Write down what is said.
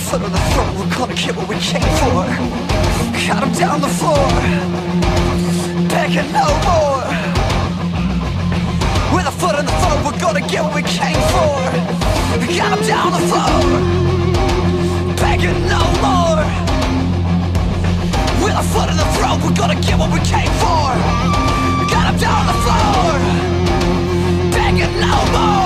foot on the throat, we're gonna get what we came for. Got him down the floor, begging no more. With a foot on the throat, we're gonna get what we came for. Got him down the floor, begging no more. With a foot in the throat, we're gonna get what we came for. Got him down the floor, begging no more.